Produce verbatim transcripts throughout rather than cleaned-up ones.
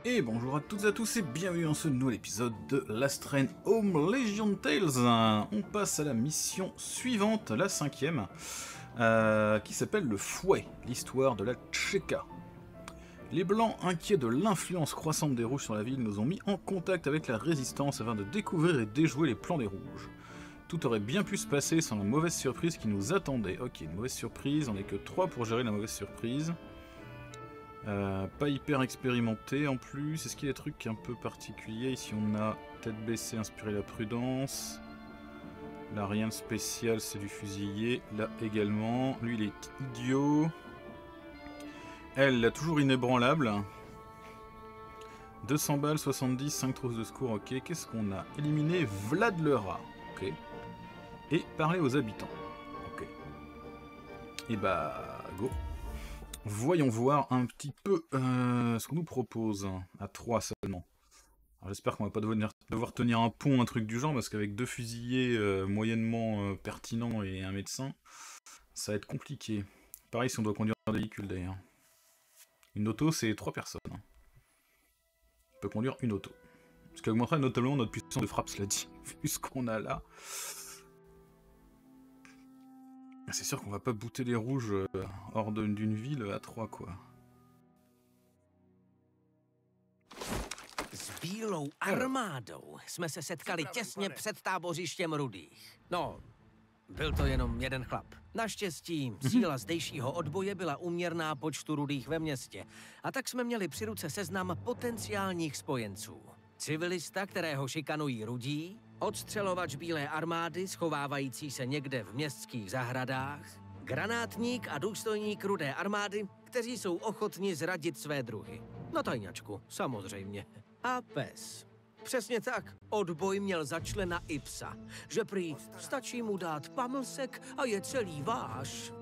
Et bonjour à toutes et à tous et bienvenue dans ce nouvel épisode de Last Train Home Legion Tales. On passe à la mission suivante, la cinquième, euh, qui s'appelle le Fouet, l'histoire de la Tchéka. Les Blancs, inquiets de l'influence croissante des Rouges sur la ville, nous ont mis en contact avec la Résistance afin de découvrir et déjouer les plans des Rouges. Tout aurait bien pu se passer sans la mauvaise surprise qui nous attendait. Ok, une mauvaise surprise, on n'est que trois pour gérer la mauvaise surprise. Euh, pas hyper expérimenté en plus. Est-ce qu'il y a des trucs un peu particuliers? Ici on a tête baissée, inspirer la prudence. Là rien de spécial, c'est du fusillé. Là également. Lui il est idiot. Elle, là toujours inébranlable. deux cents balles, soixante-dix, cinq trousses de secours. Ok, qu'est-ce qu'on a? Éliminer Vlad le rat. Ok. Et parler aux habitants. Ok. Et bah, go. Voyons voir un petit peu euh, ce qu'on nous propose, à trois seulement. J'espère qu'on va pas devoir, devoir tenir un pont, un truc du genre, parce qu'avec deux fusiliers euh, moyennement euh, pertinents et un médecin, ça va être compliqué. Pareil si on doit conduire un véhicule d'ailleurs. Une auto, c'est trois personnes. On peut conduire une auto. Ce qui augmentera notamment notre puissance de frappe, cela dit, vu ce qu'on a là. C'est sûr qu'on va pas booter les rouges euh, hors d'une ville à trois, quoi. S bílou armádou jsme se setkali těsně před tábořištěm Rudých. No, byl to jenom jeden chlap. Naštěstí síla zdejšího odboje byla úměrná počtu Rudých ve městě. A tak jsme měli při ruce seznam potenciálních spojenců. Civilista, kterého šikanují Rudí, odstřelovač bílé armády schovávající se někde v městských zahradách, granátník a důstojník Rudé armády, kteří jsou ochotni zradit své druhy. Na tajňačku, samozřejmě. A pes. Přesně tak. Odboj měl za člena i psa. Že prý stačí mu dát pamlsek a je celý váš.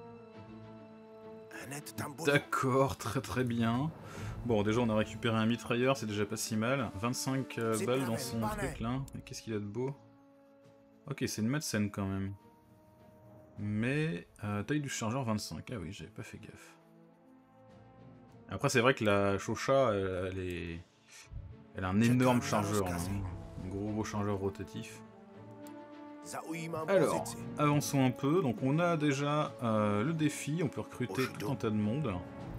D'accord, très très bien. Bon, déjà on a récupéré un mitrailleur, c'est déjà pas si mal. vingt-cinq euh, balles dans son truc là. Et qu'est-ce qu'il a de beau? Ok, c'est une médecine quand même. Mais, euh, taille du chargeur vingt-cinq. Ah oui, j'avais pas fait gaffe. Après c'est vrai que la Chocha, elle, elle est... Elle a un énorme chargeur, hein. Un gros gros chargeur rotatif. Alors, avançons un peu. Donc on a déjà euh, le défi, on peut recruter tout un tas de monde.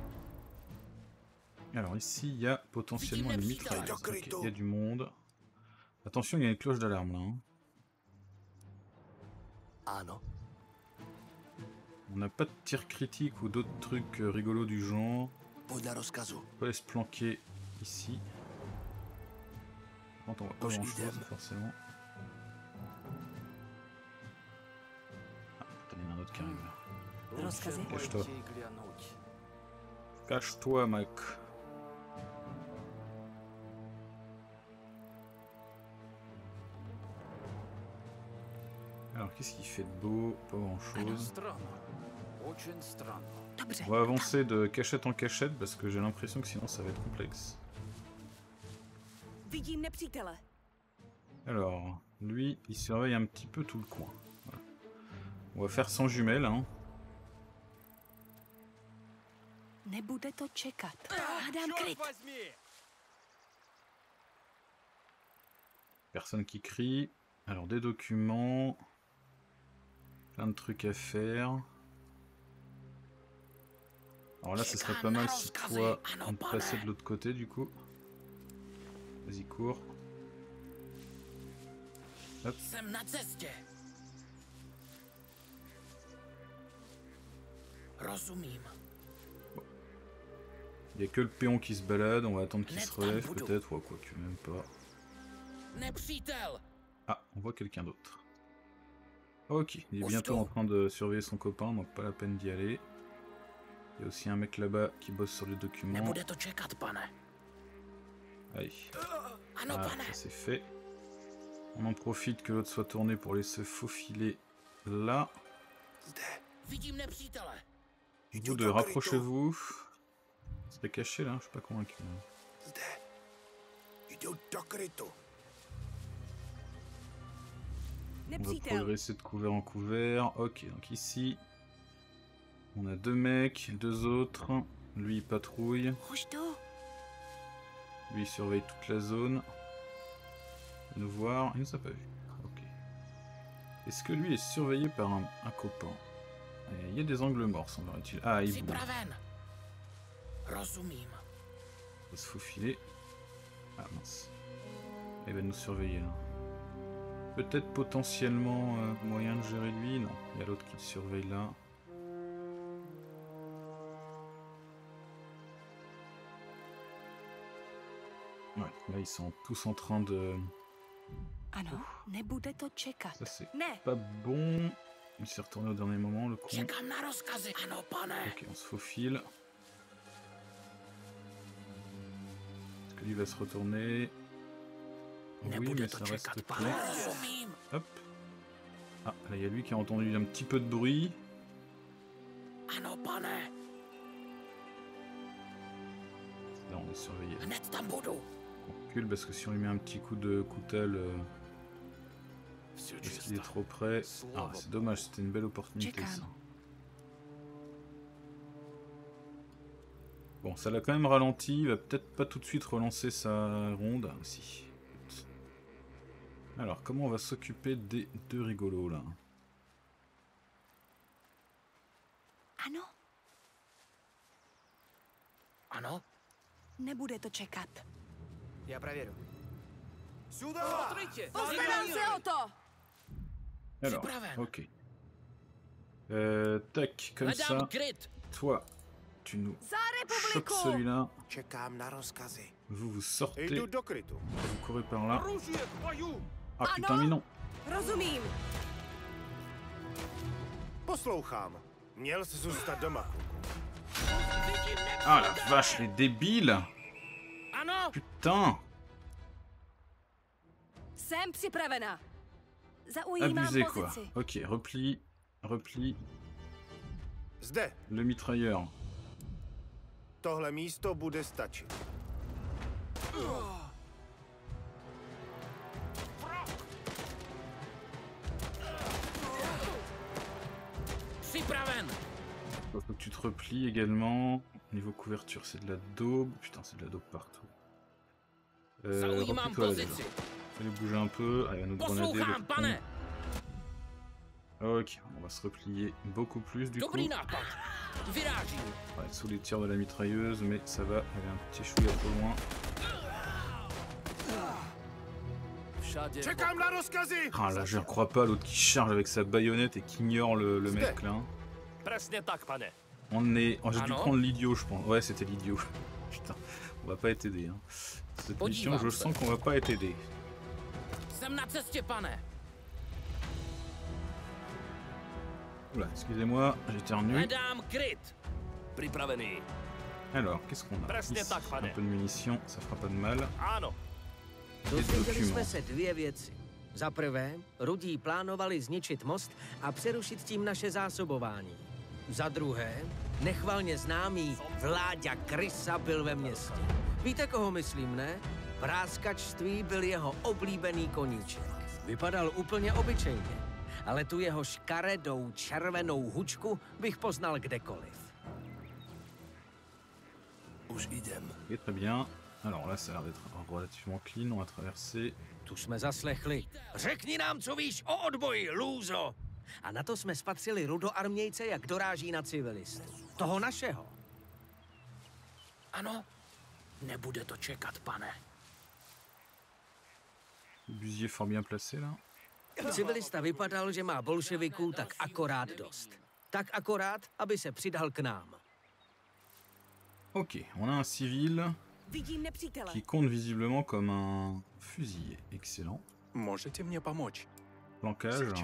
Alors ici, il y a potentiellement une mitrailleuse. Okay, il y a du monde. Attention, il y a une cloche d'alarme là. Hein. On n'a pas de tir critique ou d'autres trucs euh, rigolos du genre. On peut aller se planquer ici. Quand on voit pas grand chose forcément. Ah, putain, il y en a un autre qui arrive là. Cache-toi. Cache-toi, mec. Alors, qu'est-ce qu'il fait de beau? Pas grand-chose. On va avancer de cachette en cachette parce que j'ai l'impression que sinon ça va être complexe. Alors, lui, il surveille un petit peu tout le coin. Voilà. On va faire sans jumelles, hein. Personne qui crie. Alors, des documents. Plein de trucs à faire. Alors là, ce serait pas mal si toi, on te passait de l'autre côté, du coup. Vas-y, cours. Hop. Bon. Il n'y a que le péon qui se balade, on va attendre qu'il se relève peut-être, ou quoi que même pas. Ah, on voit quelqu'un d'autre. Ok, il est bientôt en train de surveiller son copain, donc pas la peine d'y aller. Il y a aussi un mec là-bas qui bosse sur les documents. Allez. Ah, ça c'est fait. On en profite que l'autre soit tourné pour aller se faufiler là. Vous deux, rapprochez-vous. C'est caché là, je suis pas convaincu. On va progresser de couvert en couvert. Ok, donc ici, on a deux mecs, deux autres. Lui il patrouille. Lui il surveille toute la zone. Il va nous voir, il nous a pas vu. Ok. Est-ce que lui est surveillé par un, un copain? Il y a des angles morts, semblerait-il. Ah, il bouge. Il va se faufiler. Ah mince. Il va nous surveiller là. Peut-être potentiellement euh, moyen de gérer lui. Non, il y a l'autre qui le surveille là. Ouais, là ils sont tous en train de... Ano, nebude to čekat. Ça c'est Ne. pas bon. Il s'est retourné au dernier moment le con. Ok, on se faufile. Est-ce que lui va se retourner? Oui, mais ça reste clé. Hop. Ah, là il y a lui qui a entendu un petit peu de bruit. Là on est surveillé. On recule parce que si on lui met un petit coup de coutel, euh, parce qu'il est trop près. Ah, c'est dommage, c'était une belle opportunité ça. Bon, ça l'a quand même ralenti, il va peut-être pas tout de suite relancer sa ronde. Si. Alors, comment on va s'occuper des deux rigolos là? Ano. Ano? Nebude to čekat. Já проверю. Postarám se o to. Alors, ok. Euh, tac, comme ça. Toi, tu nous chopes celui-là. Vous vous sortez. Vous courez par là. Ah putain, mais non. Rozumím. Poslouchám. Měl jsi zůstat doma. Ah la vache, les débiles. Putain. Jsem připravena. Zaujímám Abusé quoi. pozici. Ok, repli, repli. Zde. Le mitrailleur. Tohle místo bude stačit. Faut que tu te replies également. Niveau couverture, c'est de la daube. Putain, c'est de la daube partout. Euh, replie-toi là déjà. Fallait bouger un peu. Allez, on va nous grenader le con. Ok, on va se replier beaucoup plus du coup. On va être sous les tirs de la mitrailleuse, mais ça va aller un petit chouïa trop loin. Ah là, je ne crois pas, l'autre qui charge avec sa baïonnette et qui ignore le, le mec là. On est. Oh, j'ai dû prendre l'idiot, je pense. Ouais, c'était l'idiot. Putain, on va pas être aidé. Hein. Cette mission, je sens qu'on va pas être aidé. Oula, excusez-moi, j'éternue. Alors, qu'est-ce qu'on a ici? Un peu de munitions, ça fera pas de mal. Dozvěděli jsme se dvě věci. Za prvé, Rudí plánovali zničit most a přerušit tím naše zásobování. Za druhé, nechvalně známý Vláďa Krysa byl ve městě. Víte, koho myslím, ne? Práskačství byl jeho oblíbený koníček. Vypadal úplně obyčejně, ale tu jeho škaredou červenou hučku bych poznal kdekoliv. Už idem. Et très bien. Alors là, ça a l'air d'être relativement clean, on va traverser. Tu jsme zaslechli. Řekni nám, co víš o odboji, lůzo! A na to jsme spatřili rudoarmějce, jak doráží na civilisty. Toho našeho. Ano, nebude to čekat, pane. Le busier fort bien placé là. Civilista vypadal, že má bolševiků tak akorát dost. Tak akorát, aby se přidal k nám. Ok, on a un civil Vidím nepřítele. qui compte visiblement comme un fusilier. Excellent. Můžete mě pomoct? Plancage.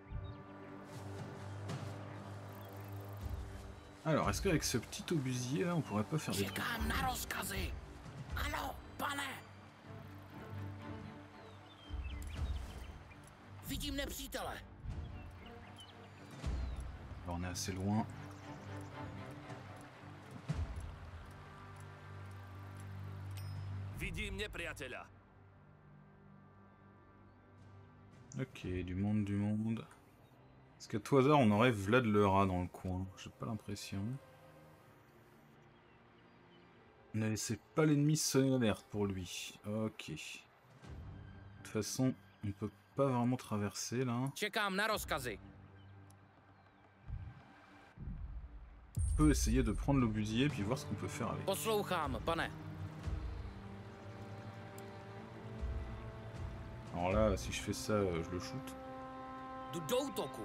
Alors, est-ce qu'avec ce petit obusier là, on pourrait pas faire des trucs? Čekám na rozkazy. Ano, pane. Vidím nepřítele. Alors, on est assez loin. Vidím nepřítele. Ok, du monde, du monde. Est-ce qu'à tout hasard, on aurait Vlad le rat dans le coin? J'ai pas l'impression. Ne laissez pas l'ennemi sonner l'alerte pour lui. Ok. De toute façon, on peut pas vraiment traverser là. Čekám na rozkazy. On peut essayer de prendre l'obusier puis voir ce qu'on peut faire avec. Poslouchám, pane. Alors là, si je fais ça, je le shoot. Jdu do útoku.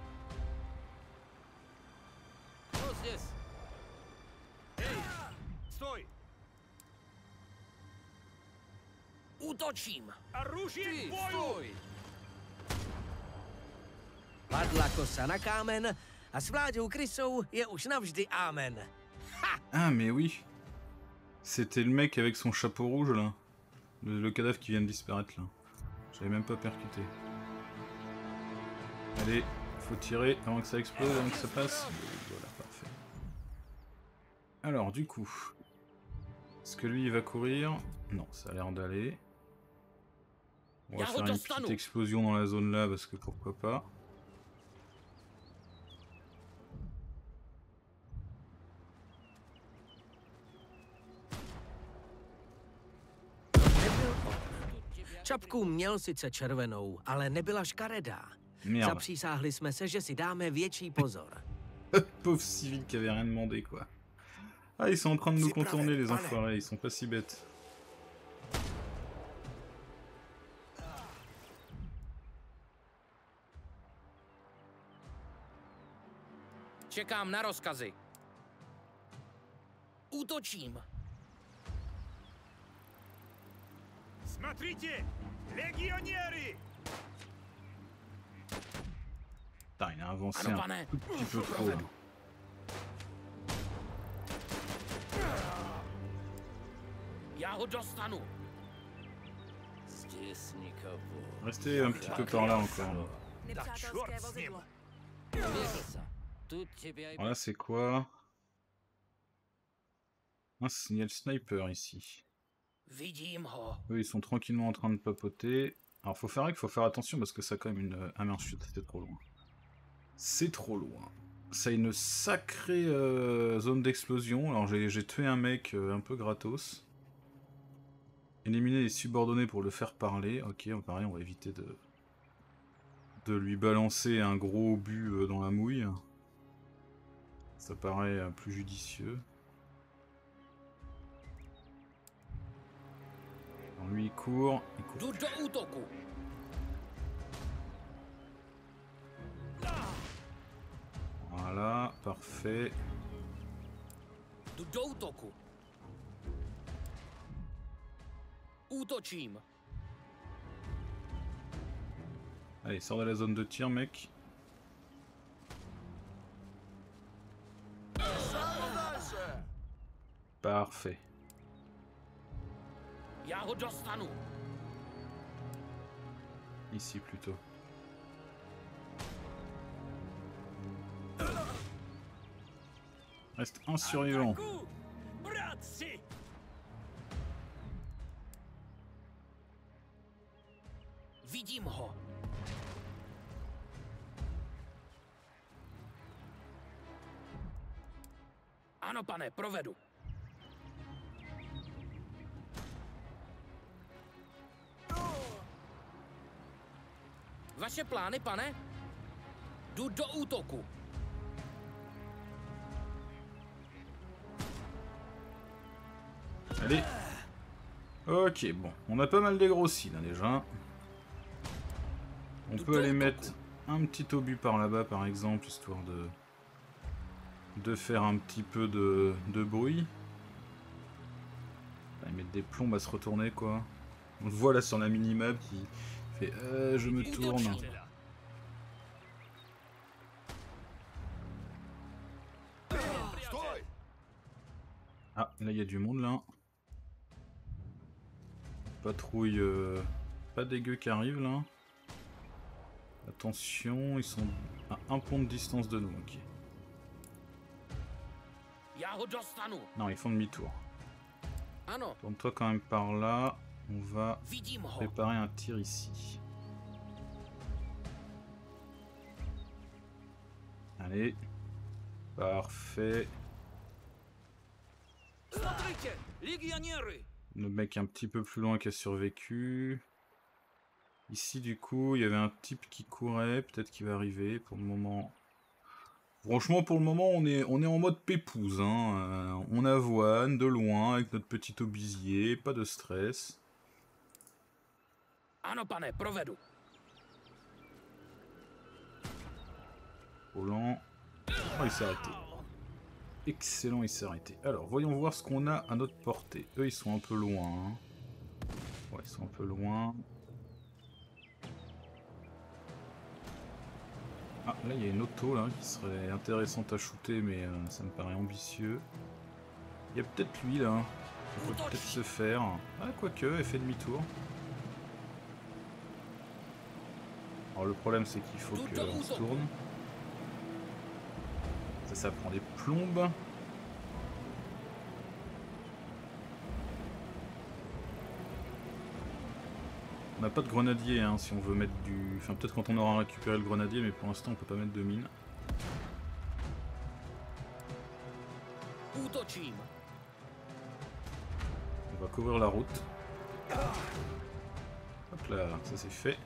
Rozděs. Sтой! Útočím. Оружие Ty, к бою! stoj! Padla kosa na kámen a s Vláďou Krysou je už navždy amen. Ah mais oui. C'était le mec avec son chapeau rouge là. Le, le cadavre qui vient de disparaître là. J'avais même pas percuté. Allez, faut tirer avant que ça explose, avant que ça passe. Voilà, parfait. Alors du coup... Est-ce que lui il va courir? Non, ça a l'air d'aller. On va faire une petite explosion dans la zone là parce que pourquoi pas. Čapku měl sice červenou, ale nebyla škaredá. Merde. Zapřísáhli jsme se, že si dáme větší pozor. Pauvre civil qui avait rien demandé quoi. Ah, ils sont en train de nous contourner les enfoirés, ils sont pas si bêtes. Čekám na rozkazy. Útočím. Смотрите! Легионеры! Putain, il a avancé Ano, un pane. tout petit peu trop. Là. Já ho dostanu. Restez un petit peu par là encore. Nepřátelské vozidlo. Voilà, c'est quoi? Un signal sniper ici. Vidím ho. Eux, ils sont tranquillement en train de papoter. Alors, faut faire qu'il faut faire attention parce que ça a quand même une... Ah merde, chut, c'était trop loin. C'est trop loin. Ça a une sacrée euh, zone d'explosion. Alors, j'ai tué un mec euh, un peu gratos. Éliminer les subordonnés pour le faire parler. Ok, pareil, on va éviter de... de lui balancer un gros obus euh, dans la mouille. Ça paraît euh, plus judicieux. Alors lui il court, il court. Jdu do útoku. Voilà, parfait. Jdu do útoku. Útočím. Allez, sors de la zone de tir, mec. Parfait. Já ho dostanu. Ici plutôt. Reste un survivant. Bratci! Vidím ho. Ano, pane, provedu. Vaše plány, pane? Jdu do útoku. Allez. Ok, bon. On a pas mal dégrossi là déjà. On peut aller mettre un petit obus par là-bas par exemple, histoire de... de faire un petit peu de, de bruit. Allez, mettre des plombes à se retourner quoi. On le voit là sur la minimap qui fait euh, je me tourne. Ah, là il y a du monde là. Patrouille euh, pas dégueu qui arrive là. Attention, ils sont à un pont de distance de nous, ok. Non, ils font demi-tour. Tourne-toi quand même par là. On va préparer un tir ici. Allez. Parfait. Смотрите! Легионеры! Le mec un petit peu plus loin qui a survécu. Ici, du coup, il y avait un type qui courait. Peut-être qu'il va arriver. Pour le moment... Franchement, pour le moment, on est, on est en mode pépouze. Hein. Euh, on avoine de loin avec notre petit obisier. Pas de stress. Ano, pane, provedu. Volant. Oh, il s'est arrêté. Excellent, il s'est arrêté. Alors, voyons voir ce qu'on a à notre portée. Eux, ils sont un peu loin. Hein. Ouais, ils sont un peu loin. Ah, là, il y a une auto là qui serait intéressante à shooter, mais euh, ça me paraît ambitieux. Il y a peut-être lui là. On peut peut-être se faire. Ah, quoique, elle fait demi-tour. Alors, le problème, c'est qu'il faut qu'on se tourne. Ça, ça prend des plombes. On n'a pas de grenadier hein, si on veut mettre du... Enfin peut-être quand on aura récupéré le grenadier, mais pour l'instant on peut pas mettre de mine. Útočím. On va couvrir la route. Hop là, ça c'est fait.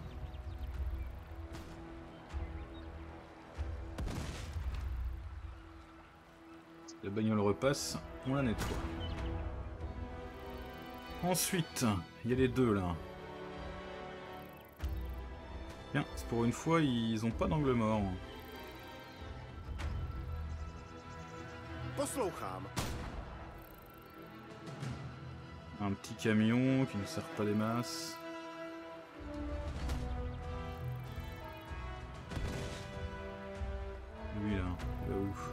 Si la bagnole repasse, on la nettoie. Ensuite, il y a les deux là. Bien, c'est pour une fois, ils ont pas d'angle mort. Un petit camion qui ne sert pas des masses. Lui là, là ouf.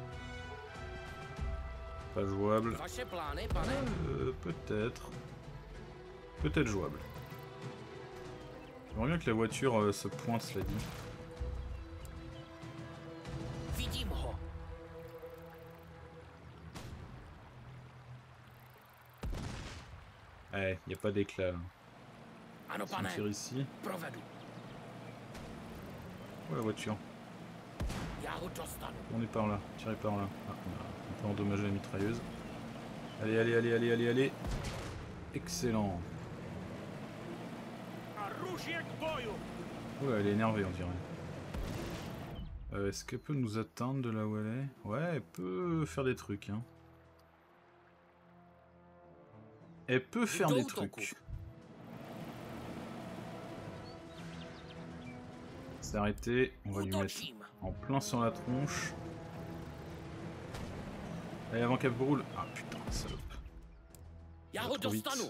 Pas jouable. Vaše plány, pane? Euh, peut-être. Peut-être jouable. J'aimerais bien que la voiture euh, se pointe, cela dit. Vidím ho. Ouais, y a pas d'éclat là. Ano, Si on pane, tire ici. provedu. Oh la voiture. Já ho dostanu. On est par là, tirez par là. Ah, on a un peu endommagé la mitrailleuse. Allez, allez, allez, allez, allez, allez. Excellent. Oula, elle est énervée, on dirait. Euh, Est-ce qu'elle peut nous atteindre de là où elle est? Ouais, elle peut faire des trucs. Hein. Elle peut faire des trucs. C'est arrêté, on va lui mettre en plein sur la tronche. Allez, avant qu'elle brûle. Ah putain, salope. Já ho Trop vite. dostanu.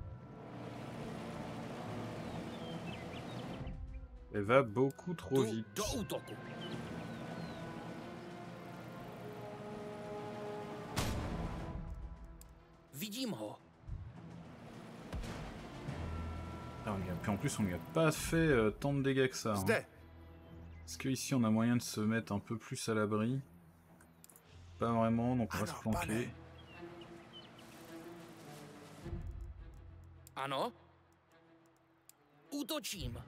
Elle va beaucoup trop Jdu vite. do útoku. Vidím ho. Ah, on lui a- puis en plus, on lui a pas fait euh, tant de dégâts que ça. Hein. Est-ce qu'ici on a moyen de se mettre un peu plus à l'abri? Pas vraiment, donc on va se planquer. Ano? Útočím.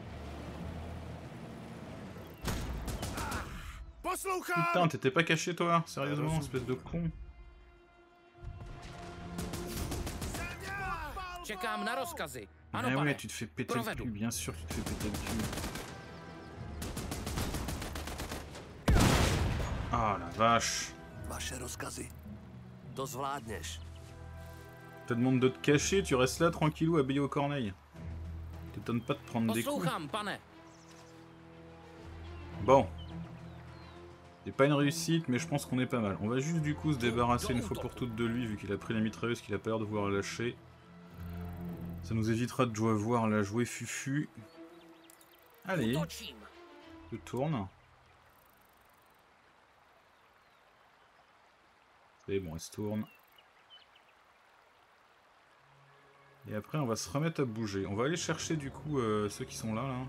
Putain, t'étais pas caché toi? Sérieusement, espèce de con. Čekám na rozkazy. Ano, Ah pane. ouais, tu te fais péter le Provedu. cul, bien sûr que tu te fais péter le cul. Ah la vache. Vaše rozkazy. To zvládneš. Je te demande de te cacher, tu restes là tranquillou habillé aux corneilles. T'étonnes pas de prendre des coups. Poslouchám, pane. Bon. C'est pas une réussite, mais je pense qu'on est pas mal. On va juste du coup se débarrasser une fois pour toutes de lui, vu qu'il a pris la mitrailleuse, qu'il a pas l'air de vouloir la lâcher. Ça nous évitera de jouer, voir la jouer fufu. Allez, Útočím. je tourne. C'est bon, elle se tourne. Et après, on va se remettre à bouger. On va aller chercher du coup euh, ceux qui sont là, là.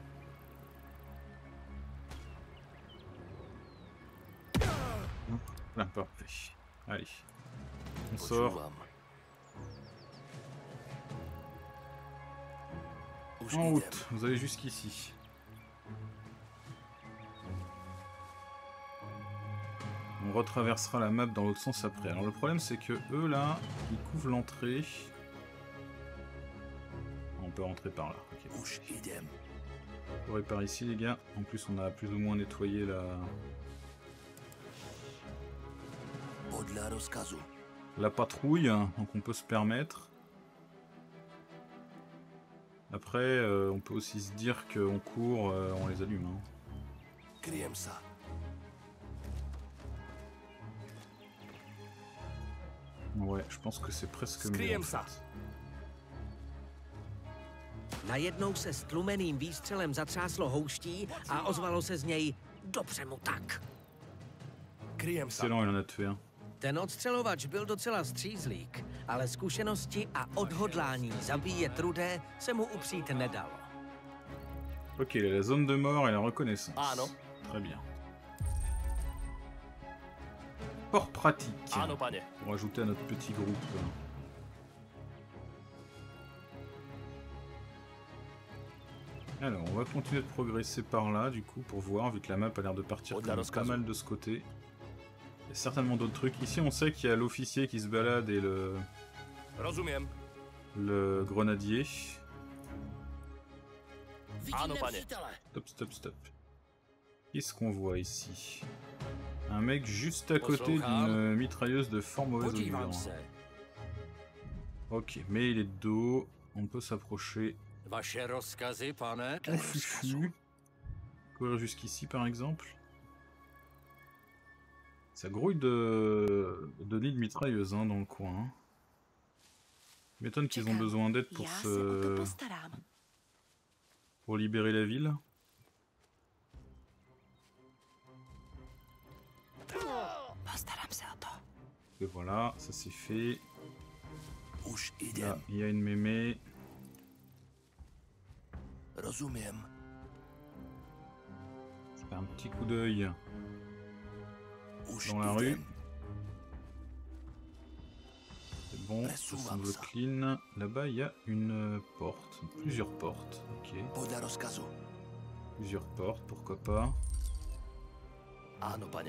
Là, parfait. Allez. On sort. Počúvam. Už En idem. route, vous allez jusqu'ici. On retraversera la map dans l'autre sens après. Alors le problème c'est que eux là, ils couvrent l'entrée. On peut rentrer par là. Okay. Už idem. On répare ici les gars. En plus on a plus ou moins nettoyé la... Podľa rozkazu. la patrouille, donc on peut se permettre. Après, euh, on peut aussi se dire qu'on court, euh, on les allume. Hein. Kryjem sa. Ouais, je pense que c'est presque mieux. Skryjem En sa. fait. Najednou se s tlumeným výstřelem zatřáslo houští a ozvalo se z něj dobře mu tak. Kryjem sa. Excellent, il en a tué un. Ten odstřelovač byl docela střízlík, ale zkušenosti a odhodlání zabíjet rudé se mu upřít nedalo. Ok, il a la zone de mort et la reconnaissance. Ano. Très bien. Port pratique. Ano, pane. Pour ajouter à notre petit groupe. Alors, on va continuer de progresser par là, du coup, pour voir, vu que la map a l'air de partir quand même pas mal de ce côté. Il y a certainement d'autres trucs. Ici, on sait qu'il y a l'officier qui se balade et le... Rozumiem. le grenadier. Vidím Ano, pane. nepřítele. Stop, stop, stop. Qu'est-ce qu'on voit ici? Un mec juste à côté d'une mitrailleuse de fort mauvaise augure. Podívám se. Ok, mais il est de dos, on peut s'approcher. Vaše rozkazy, pane? On fufu. Courir jusqu'ici par exemple. Ça grouille de, de nids de mitrailleuses hein, dans le coin. Hein. Je m'étonne qu'ils ont besoin d'aide pour Já se o to se... postarám. pour libérer la ville. Postarám se o to. Et voilà, ça c'est fait. Už Là, idem. il y a une mémé. Rozumiem. Je fais un petit coup d'œil Už dans la rue. idem. C'est bon, ça semble clean. Là-bas, il y a une porte, plusieurs portes. Ok, Podľa rozkazu. plusieurs portes, pourquoi pas. Áno, pane.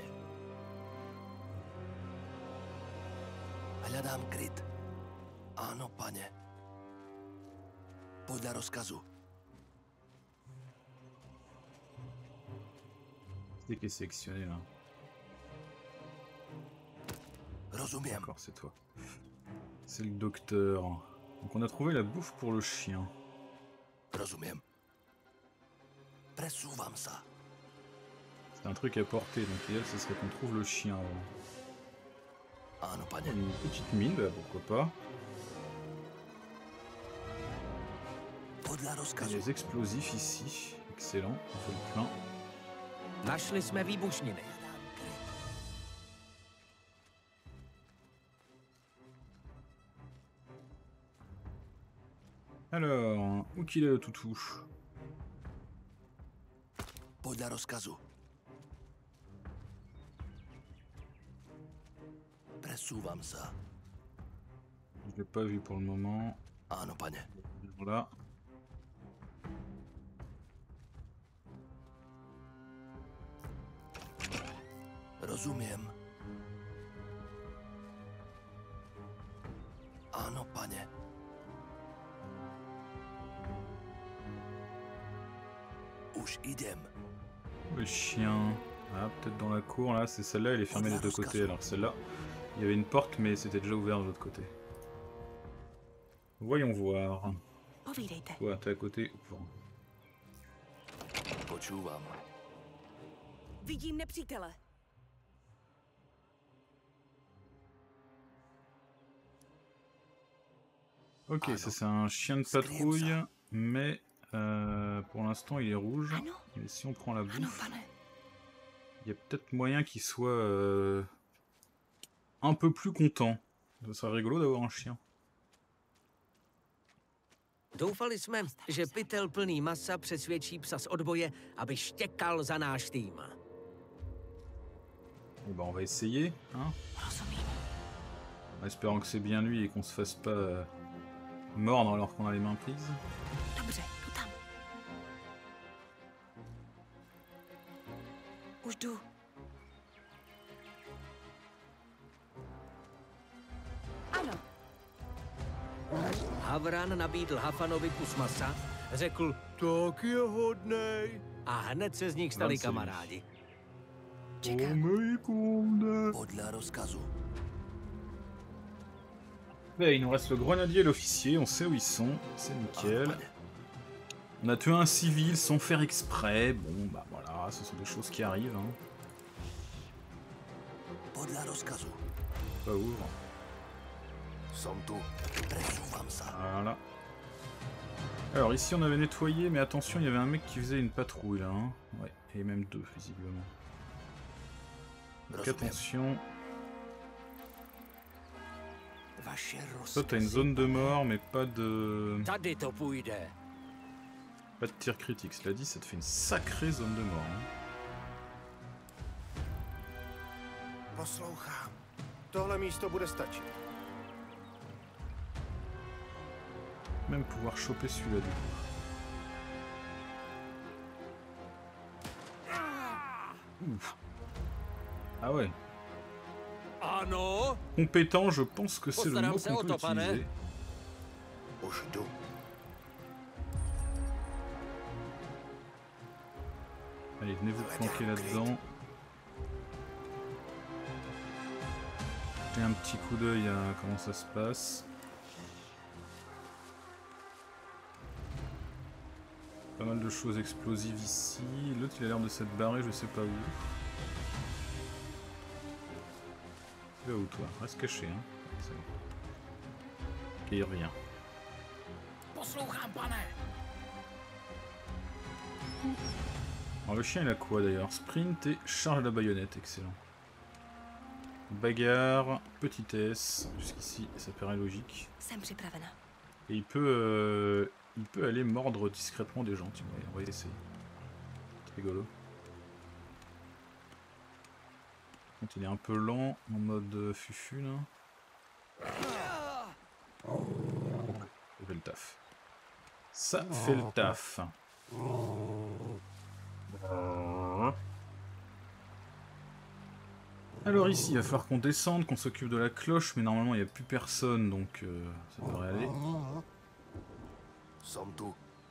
Hľadám kryt. Áno, pane. Podľa rozkazu. C'est qui est sélectionné là? Rozumiem. D'accord, c'est toi. C'est le docteur. Donc on a trouvé la bouffe pour le chien. Rozumiem. Presúvam sa. C'est un truc à porter, donc l'idéal ce serait qu'on trouve le chien avant. Áno, pane. Une petite mine, bah, pourquoi pas. Podľa Il y a rozkazu. des explosifs ici. Excellent, on fait le plein. Našli jsme výbušniny. Alors, où qu'il est le toutou? Podľa rozkazu. Presúvam sa. Je l'ai pas vu pour le moment. Áno, pane. Voilà. Rozumiem. Áno, pane. Už idem. Le chien. Ah, peut-être dans la cour là, c'est celle-là, elle est fermée des deux côtés. Alors celle-là, il y avait une porte, mais c'était déjà ouvert de l'autre côté. Voyons voir. Povídejte. Toi, t'es à côté. Ouvre. Počúvam. Vidím nepřítele. Ok, Ah non. ça c'est un chien de patrouille, mais euh, pour l'instant il est rouge. Ano, Et si on prend la ano, bouffe, pane. il y a peut-être moyen qu'il soit euh, un peu plus content. Ça serait rigolo d'avoir un chien. Doufali jsme, že pytel plný masa přesvědčí psa z odboje, aby štěkal za náš tým. Bon bah on va essayer, hein, Rozumím. en espérant que c'est bien lui et qu'on se fasse pas euh, mordre alors qu'on a les mains prises. Dobře, jdu tam. Už jdu. Havran nabídl Hafanovi kus masa, řekl, tak je hodnej. A hned se z nich stali Vingt-six. kamarádi. Podle rozkazu. Ben, il nous reste le grenadier et l'officier, on sait où ils sont, c'est nickel. On a tué un civil sans faire exprès, bon bah voilà, ce sont des choses qui arrivent. Hein. Podle rozkazu. Pas ouvre. Som tu. Presouvam sa. Voilà. Alors ici on avait nettoyé, mais attention, il y avait un mec qui faisait une patrouille là. Hein. Ouais, et même deux visiblement. Donc Rozumiem. attention. Vaše Toi t'as une rozkazy. zone de mort, mais pas de... Tady to půjde. Pas de tir critique. Cela dit, ça te fait une sacrée zone de mort. Hein. Poslouchám. Tohle místo bude stačit. Même pouvoir choper celui-là du coup. Ouf. Ah ouais. Ano. Compétent, je pense que c'est le Postaram mot se qu'on o peut to, pane. utiliser. Už jdu. Allez, venez vous planquer là-dedans. J'ai un petit coup d'œil à comment ça se passe. Pas mal de choses explosives ici. L'autre il a l'air de s'être barré, je sais pas où. Tu vas où toi? Reste caché hein. C'est bon. Ok, il revient. Poslouchám, pane. Alors le chien il a quoi d'ailleurs? Sprint et charge la baïonnette, excellent. Bagarre, petitesse, jusqu'ici ça paraît logique. Jsem připravena. Et il peut, euh, il peut aller mordre discrètement des gens, tiens, on va essayer. C'est rigolo. Quand il est un peu lent, en mode euh, fufu là. Ça fait le taf. Ça fait le taf. Alors ici, il va falloir qu'on descende, qu'on s'occupe de la cloche, mais normalement il n'y a plus personne, donc euh, ça devrait aller. Som tu.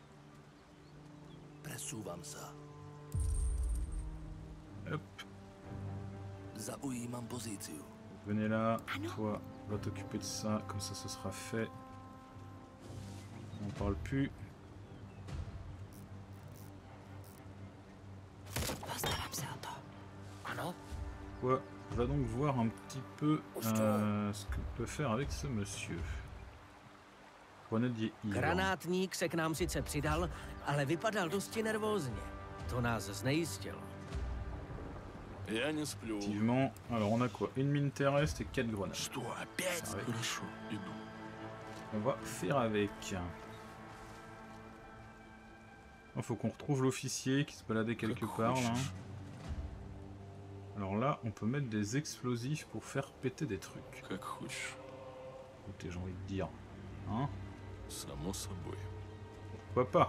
Presouvam sa. Hop, Zaujímam pozíciu. venez là, Ah non. toi, on va t'occuper de ça, comme ça ce sera fait. On parle plus. Postaram se o to. Ano? Toi, va donc voir un petit peu euh, ce que peut faire avec ce monsieur. Grenadier ivre. Granátník se k nám sice přidal, ale vypadal dosti nervózně. To nás znejistilo. Я не сплю. Effectivement, alors on a quoi? Une mine terrestre et quatre grenades. Что, опять? Ah ouais. Хорошо, иду. On va faire avec. Il faut qu'on retrouve l'officier qui se baladait quelque Как part là. хочешь. Alors là, on peut mettre des explosifs pour faire péter des trucs. Как хочешь. Écoutez, j'ai envie de dire. Hein? Само собой. Pourquoi pas?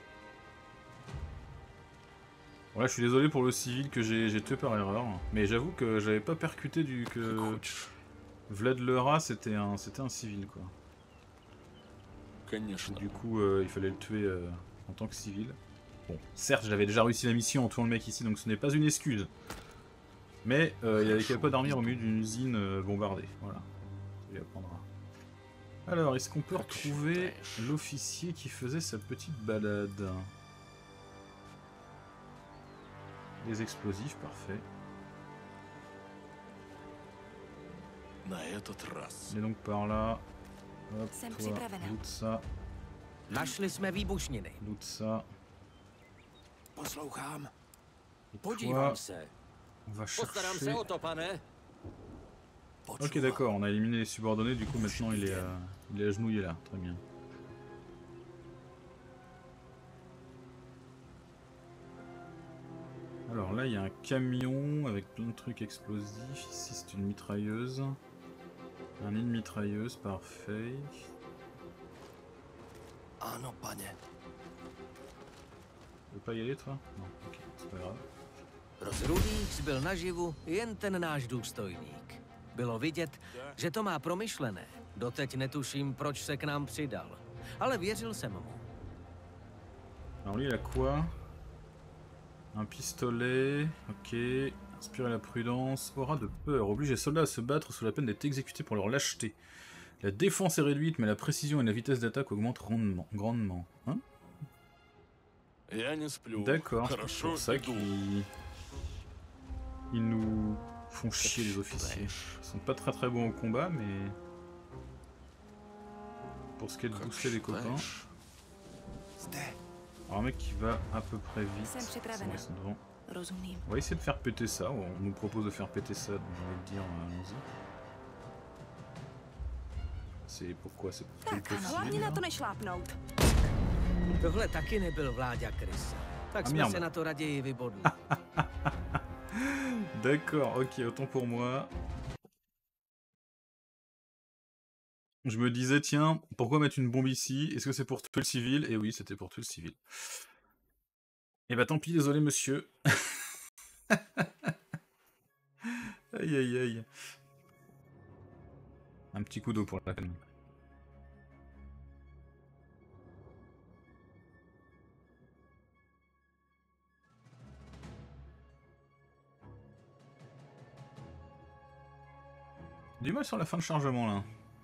Bon, là, je suis désolé pour le civil que j'ai j'ai tué par erreur. Mais j'avoue que j'avais pas percuté du Как que хочешь. Vlad le rat c'était un, c'était un civil quoi. Конечно. Du coup, euh, il fallait le tuer euh, en tant que civil. Bon, certes, j'avais déjà réussi la mission en tuant le mec ici, donc ce n'est pas une excuse. Mais euh, il avait qu'à pas dormir au milieu d'une usine euh, bombardée. Voilà. Ça lui apprendra. Alors, est-ce qu'on peut retrouver l'officier qui faisait sa petite balade? Des explosifs, parfait. На этот раз. Il est donc par là. Hop, Jsem toi, připravena. loot ça, Našli jsme výbušniny. loot ça. Poslouchám. Et Podívám toi, se. on va Postaram se chercher... o to, pane. Ok, d'accord, on a éliminé les subordonnés, du coup maintenant il est, euh, il est agenouillé là, très bien. Alors là il y a un camion avec plein de trucs explosifs, ici c'est une mitrailleuse. Un lit de mitrailleuse, parfait. Ano, pane. Tu veux pas y aller toi? Non, ok, c'est pas grave. Rudých byl naživu jen ten náš důstojník. Bylo vidět, že to má promyšlené. Doteď netuším, proč se k nám přidal. Ale věřil jsem mu. Alors lui il a quoi? Un pistolet, ok. Inspirer la prudence, aura de peur, oblige les soldats à se battre sous la peine d'être exécutés pour leur lâcheté. La défense est réduite, mais la précision et la vitesse d'attaque augmentent grandement. grandement. Hein? D'accord, c'est pour ça qu'ils ils nous font chier les officiers. Ils sont pas très très bons au combat, mais pour ce qui est de booster les copains. Alors un mec qui va à peu près vite. Ils sont devant. On va essayer de faire péter ça. On nous propose de faire péter ça, donc j'ai envie de dire allons-y. C'est pourquoi c'est Tak, hlavně na to nešlápnout. Tohle taky nebyl Vláďa Krysa. Tak Ah, jsme merde. se na to raději vybodli. D'accord, ok, autant pour moi. Je me disais, tiens, pourquoi mettre une bombe ici? Est-ce que c'est pour tuer le civil? Et oui, c'était pour tuer le civil. Et bah tant pis, désolé monsieur. Aïe aïe aïe. Un petit coup d'eau pour la peine. Du mal sur la fin de chargement là.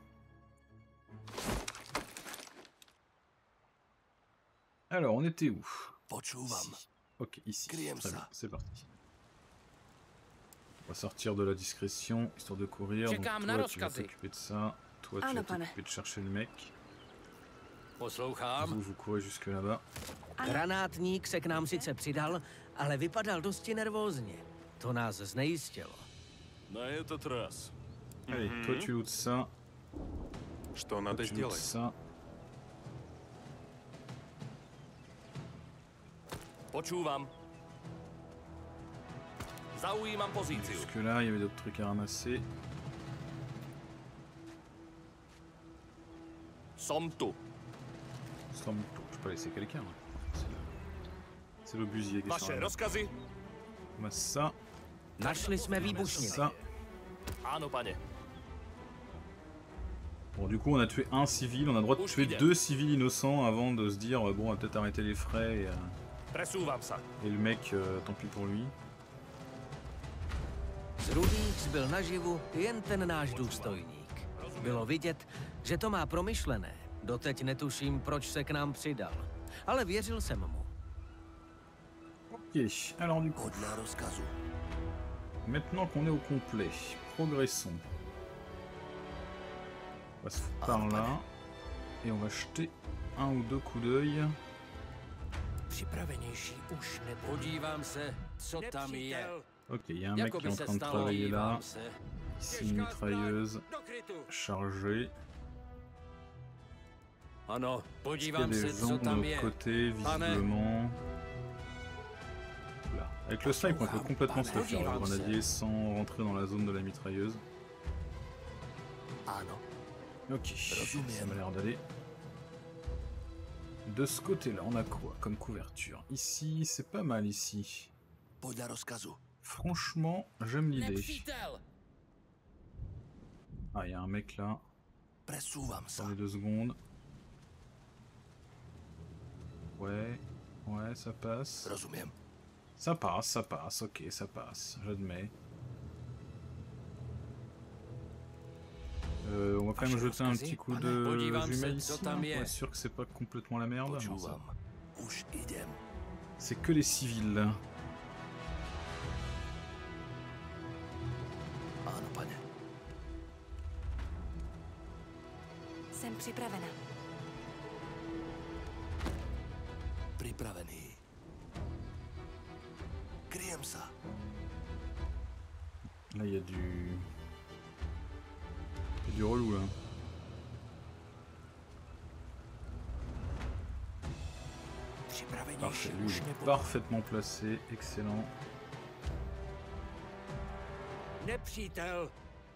Alors, on était où? Ici. Ok, ici. Très bien, c'est parti. On va sortir de la discrétion, histoire de courir. Donc, toi, tu vas t'occuper de ça. Toi, tu vas t'occuper de chercher le mec. Vous, vous courez jusque là-bas. Granátník se k nám sice přidal, ale vypadal dosti nervózně. To nás znejistilo. Allez, toi tu lootes ça. Что Toi, надо tu lootes сделать? ça. Počúvam. Zaujímam pozíciu. Jusque là, il y avait d'autres trucs à ramasser. Som tu. Sans- Je peux pas laisser quelqu'un. hein. C'est le- C'est l'obusier qui est sur Vaše la- rozkazy? On ramasse ça, Našli jsme výbušniny. ça. Áno, pane. Bon, du coup, on a tué un civil. On a le droit de tuer deux civils innocents avant de se dire, euh, bon, on va peut-être arrêter les frais. Et, euh, Presúvam sa. et le mec, euh, tant pis pour lui. Z Rudých zbyl naživu jen ten náš důstojník. Bylo vidět, že to má promyšlené. Doteď netuším, proč se k nám přidal. Ale věřil jsem mu. Ok, alors du coup, maintenant qu'on est au complet, progressons. On va se foutre par là. Et on va jeter un ou deux coups d'œil. Připravenější už nebudu. Podívám se, co tam je. Ok, il y a un mec qui est en train de travailler là. Ici, une mitrailleuse Do krytu. chargée. Ano, Il y a podívám des se, gens co de tam notre je. côté, visiblement. Là. Avec le snipe, on peut complètement se le faire, le grenadier, sans rentrer dans la zone de la mitrailleuse. Ok, ça m'a l'air d'aller. De ce côté-là, on a quoi comme couverture? Ici, c'est pas mal ici. Franchement, j'aime l'idée. Ah, il y a un mec là. Dans les deux secondes. Ouais, ouais, ça passe. Ça passe, ça passe, ok, ça passe, j'admets. Euh, on va quand même jeter un petit coup de jumelle ici, hein, pour être sûr que c'est pas complètement la merde. Non, ça- C'est que les civils. Jsem připravena. Připravený. Kryjem se. Là, il y a du... Il y a du relou, là. Parfait, lui, il est parfaitement placé, excellent. Nepřítel.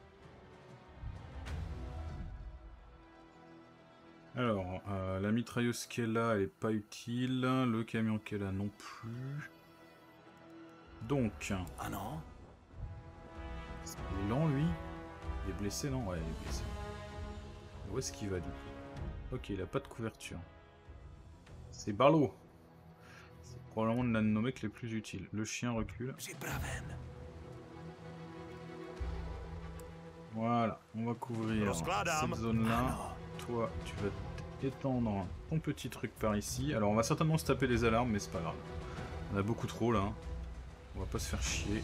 Alors, euh, la mitrailleuse qui est là, elle est pas utile. Le camion qui est là non plus. Donc... Ah non? Il est lent, lui. Il est blessé, non? Ouais, il est blessé. Où est-ce qu'il va du coup? Ok, il a pas de couverture. C'est ballot. C'est probablement l'un de nos mecs les plus utiles. Le chien recule. Voilà, on va couvrir cette zone-là. Toi, tu vas étendre ton petit truc par ici. Alors on va certainement se taper des alarmes, mais c'est pas grave. On a beaucoup trop là. On va pas se faire chier.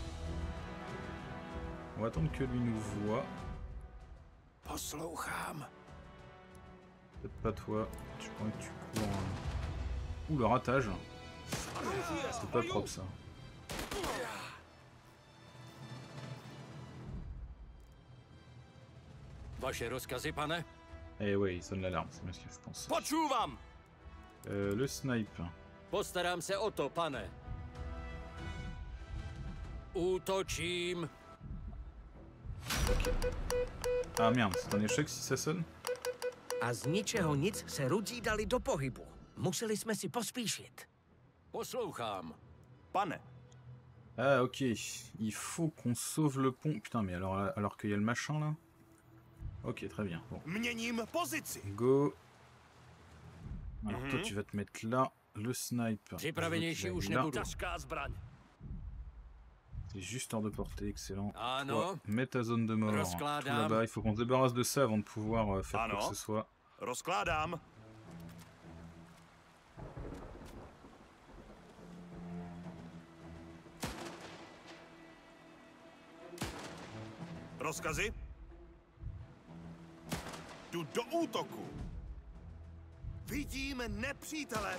On va attendre que lui nous voit. Peut-être pas toi. Je crois que tu cours. Un... Ouh, le ratage. C'est pas propre ça. Vaše rozkazy, pane? Eh ouais, il sonne l'alarme, c'est bien ce que je pense. Počúvam! Euh, le snipe. Postarám se o to, pane. Útočím. Ok. Ah merde, c'est un échec si ça sonne? A z ničeho nic se rudí dali do pohybu. Museli jsme si pospíšit. Poslouchám. Pane, Ah ok, il faut qu'on sauve le pont. Putain, mais alors, alors qu'il y a le machin là? Ok, très bien. Bon. Měním pozici. Go. Alors toi tu vas te mettre là. Le snipe. Připravenější už là. nebudu. Ťažká zbraň. C'est juste hors de portée, excellent. Ano. Toi, mets ta zone de mort tout Rozkládám. là-bas. Il faut qu'on se débarrasse de ça avant de pouvoir euh, faire Ano. quoi que ce soit. rozkládám. Rozkazy? Jdu do útoku. Vidím nepřítele.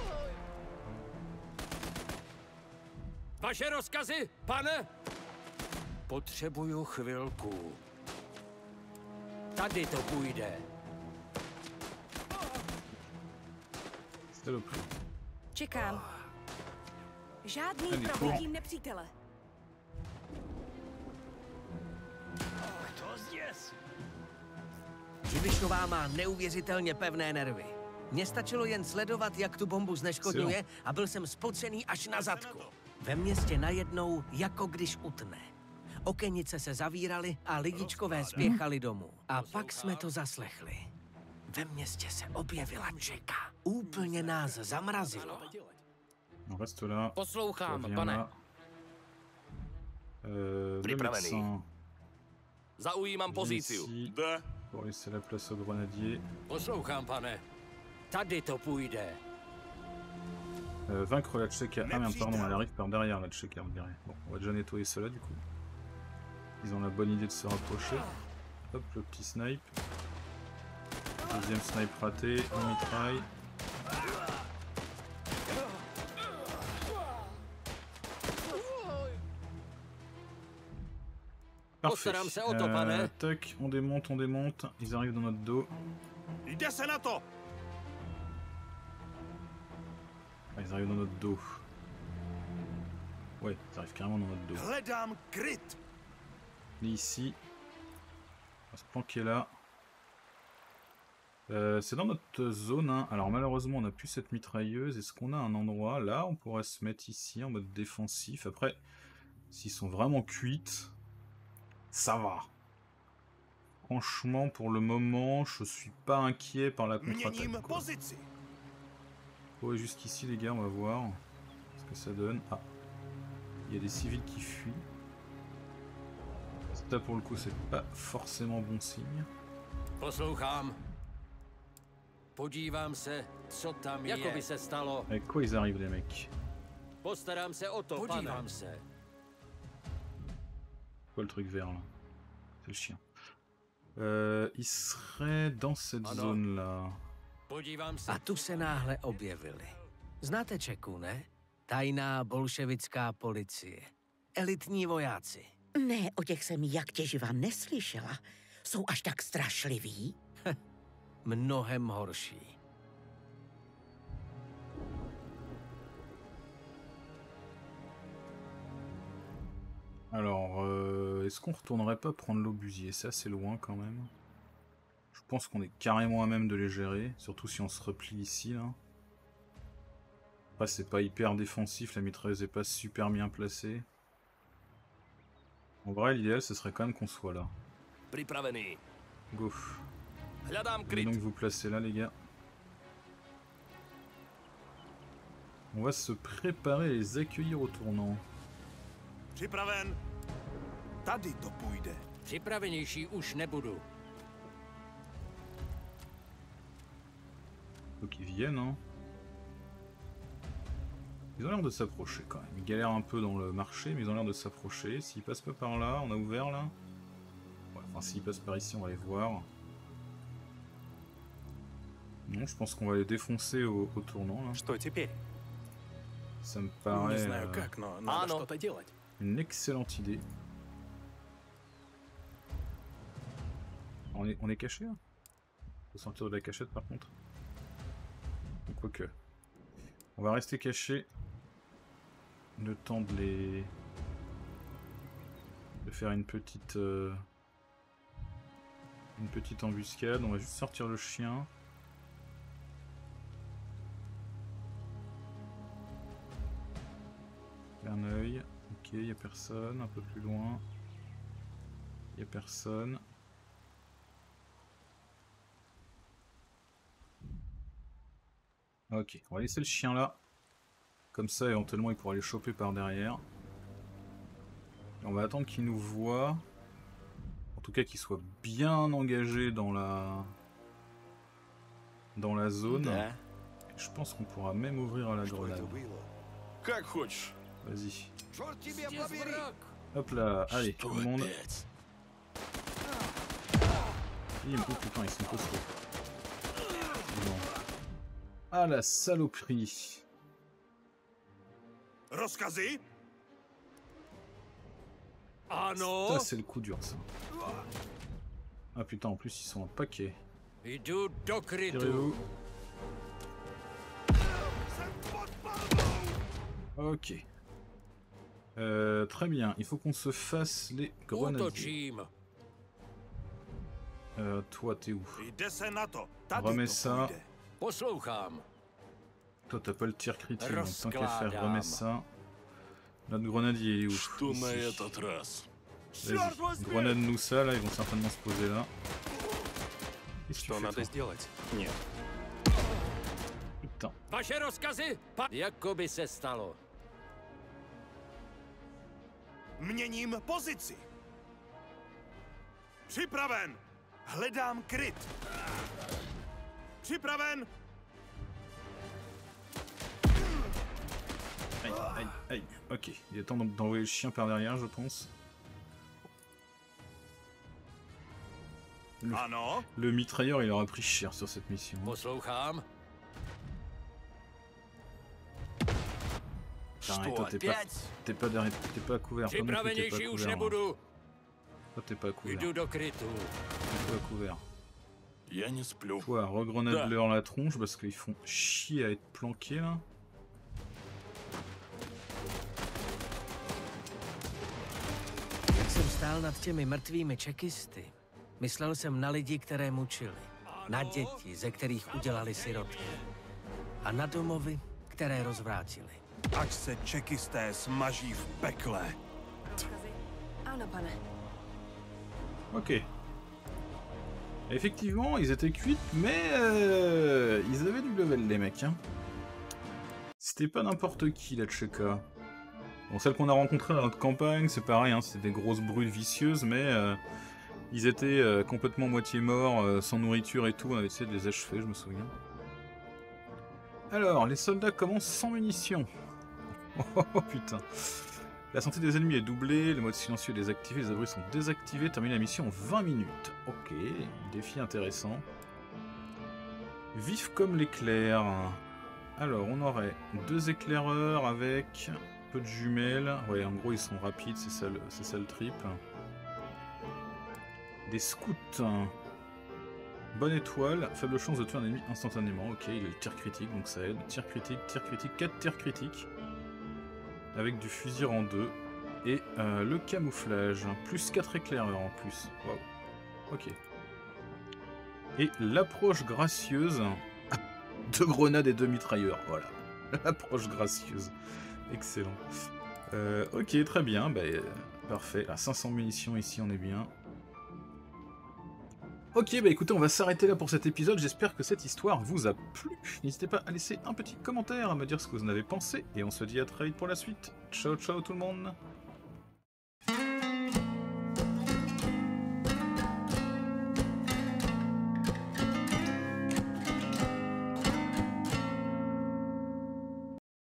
Vaše rozkazy, pane? Potřebuju chvilku. Tady to půjde. Saloperie. Čekám. Žádný Ten je problémů nepřítele. To zděs. Živišová má neuvěřitelně pevné nervy. Mně stačilo jen sledovat, jak tu bombu zneškodňuje a byl jsem spocený až na zadku. Ve městě najednou, jako když utne. Okenice se zavíraly a lidičkové spěchali domů. A pak jsme to zaslechli. Ve městě se objevila Čeka. Úplně nás zamrazilo. On reste là. Poslouchám, Reviens pane. là. Euh, le Připravený. médecin. Zaujímám Viens pozici. ici Jde. pour laisser la place au grenadier. Poslouchám, pane. Tady to půjde. Euh, vaincre la Tchéka. Ah merde, pardon, elle arrive par derrière la Tchéka, on dirait. Bon, on va déjà nettoyer cela du coup. Ils ont la bonne idée de se rapprocher. Hop, le petit snipe. Deuxième snipe raté, on mitraille. Parfait. Postaram se o to, pane. Tac, on démonte, on démonte. Ils arrivent dans notre dos. Jde se na to. Ah, ils arrivent dans notre dos. Ouais, ils arrivent carrément dans notre dos. Hledám kryt. On est ici. On va se planquer là. Euh, c'est dans notre zone. Hein. Alors malheureusement, on n'a plus cette mitrailleuse. Est-ce qu'on a un endroit là? On pourrait se mettre ici en mode défensif. Après, s'ils sont vraiment cuites, ça va. Franchement, pour le moment, je suis pas inquiet par la contre-attaque. Měním quoi. pozici. Ouais, jusqu'ici les gars, on va voir ce que ça donne. Ah, il y a des civils qui fuient. Ça pour le coup, c'est pas forcément bon signe. Poslouchám. Podívám se, co tam je. Jako by se stalo. Avec quoi ils arrivent les mecs? Postarám se o to, podívám se. Quoi le truc vert là? C'est le chien. Euh, il serait dans cette Ano. zone là. Podívám se. A tu se náhle objevili. Znáte Čeku, ne? Tajná bolševická policie. Elitní vojáci. Ne, o těch jsem jak těživa neslyšela. Jsou až tak strašliví? Mnohem horší. Alors, euh, est-ce qu'on retournerait pas prendre l'obusier? C'est assez loin quand même. Je pense qu'on est carrément à même de les gérer, surtout si on se replie ici là. Après, c'est pas hyper défensif, la mitrailleuse est pas super bien placée. En vrai, l'idéal ce serait quand même qu'on soit là. Připravený. Go. Hľadám Et kryt. donc vous placez là, les gars. On va se préparer à les accueillir au tournant. Připraven. Tady to půjde. Připravenější už nebudu. Faut qu'ils viennent, hein. Ils ont l'air de s'approcher quand même. Ils galèrent un peu dans le marché, mais ils ont l'air de s'approcher. S'ils passent pas par là, on a ouvert là. Ouais, enfin, s'ils passent par ici, on va les voir. Non, je pense qu'on va les défoncer au, au tournant là. Что теперь? Ça me Не paraît знаю euh, как, но надо Ано. что-то делать. une excellente idée. On est, on est caché là? Faut sortir de la cachette par contre. Donc, quoique. On va rester caché. Le temps de les... de faire une petite... euh, une petite embuscade. On va juste sortir le chien. Un œil. Ok, il n'y a personne. Un peu plus loin. Il n'y a personne. Ok, on va laisser le chien là. Comme ça, éventuellement, il pourra les choper par derrière. Et on va attendre qu'il nous voit. En tout cas, qu'il soit bien engagé dans la... dans la zone. Да. Et je pense qu'on pourra même ouvrir à la Что это grenade. было? Как хочешь. Vas-y. Черт тебе Здесь побери! враг. Hop là, allez, Что tout le monde. опять? Bim. Oh putain, ils sont costauds. Bon. Ah la saloperie. Rozkazy? Ano. Ça c'est le coup dur ça. Ah putain, en plus ils sont un paquet. Jdu do krytu. Tirez-vous. Jsem pod palbou! Ok. Euh, très bien, il faut qu'on se fasse les grenadiers. Útočím. Euh, toi t'es où? Jde se na to. Tady Remets to ça. půjde. Poslouchám. Toi t'as pas le tir critique, donc tant qu'à faire, Rozkladám. remets ça. Notre grenadier il est où? Что на Ici. этот раз? Vas-y, grenade-nous ça là, ils vont certainement se poser là. Qu'est-ce que tu Что fais, надо toi? сделать? Нет. Putain. Vaše rozkazy? Pa... Jako by se stalo. Měním pozici. Připraven. Hledám kryt. Připraven. Aïe, aïe, aïe. Ok, il est temps d'en- d'envoyer le chien par derrière, je pense. Le, Ano. le mitrailleur, il aura pris cher sur cette mission. Poslouchám. Putain, et Что toi, t'es pas, опять? t'es pas derrière, t'es pas à couvert. Toi non plus, t'es pas Připravenější à už couvert. hein. nebudu. Toi, t'es pas à couvert. Jdu do krytu. T'es pas à couvert. Я не сплю. Toi, regrenade-leur la tronche parce qu'ils font chier à être planqués là. Jak jsem stál nad těmi mrtvými čekisty, myslel jsem na lidi, které mučili. Na děti, ze kterých udělali sirotky. A na domovy, které rozvrátili. Ať se čekisté smaží v pekle. Rozkazy? Ano, pane. Ok. Effectivement, ils étaient cuits, mais euh, ils avaient du level les mecs. Hein. C'était pas n'importe qui la Tcheka. Bon, celle qu'on a rencontrée dans notre campagne, c'est pareil, hein, c'était des grosses brûles vicieuses, mais euh, ils étaient euh, complètement moitié morts, euh, sans nourriture et tout, on avait essayé de les achever, je me souviens. Alors, les soldats commencent sans munitions. Oh putain. La santé des ennemis est doublée, le mode silencieux est désactivé, les abris sont désactivés, termine la mission en vingt minutes. Ok, défi intéressant. Vif comme l'éclair. Alors, on aurait deux éclaireurs avec peu de jumelles. Ouais, en gros, ils sont rapides, c'est ça, le- c'est ça le trip. Des scouts. Bonne étoile, faible chance de tuer un ennemi instantanément. Ok, il a le tir critique, donc ça aide. Tir critique, tir critique, quatre tirs critiques. Avec du fusil en deux. Et euh, le camouflage. Plus quatre éclaireurs en plus. Waouh. Ok. Et l'approche gracieuse. Deux grenades et deux mitrailleurs. Voilà. L'approche gracieuse. Excellent. Euh, ok, très bien. Bah, euh, parfait. À cinq cents munitions ici, on est bien. Ok, bah écoutez, on va s'arrêter là pour cet épisode. J'espère que cette histoire vous a plu. N'hésitez pas à laisser un petit commentaire, à me dire ce que vous en avez pensé. Et on se dit à très vite pour la suite. Ciao, ciao tout le monde.